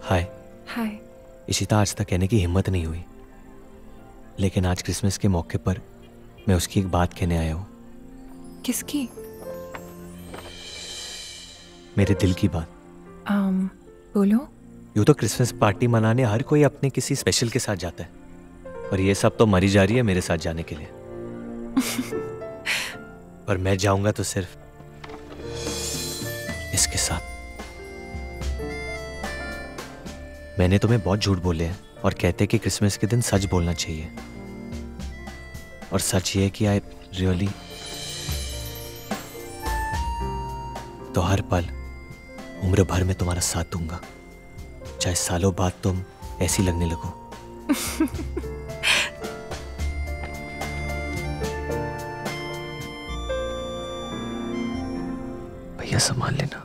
हाय। हाय। इशिता आज तक कहने की हिम्मत नहीं हुई, लेकिन आज क्रिसमस के मौके पर मैं उसकी एक बात कहने आया हूँ। किसकी? मेरे दिल की बात। बोलो। यूँ तो क्रिसमस पार्टी मनाने हर कोई अपने किसी स्पेशल के साथ जाता है, और ये सब तो मरी जा रही है मेरे साथ जाने के लिए। पर मैं जाऊंगा तो सिर्फ इसके साथ। मैंने तुम्हें बहुत झूठ बोले हैं और कहते कि क्रिसमस के दिन सच बोलना चाहिए, और सच ये है कि आई रियली तो हर पल उम्र भर में तुम्हारा साथ दूंगा, चाहे सालों बाद तुम ऐसी लगने लगो। भैया संभाल लेना।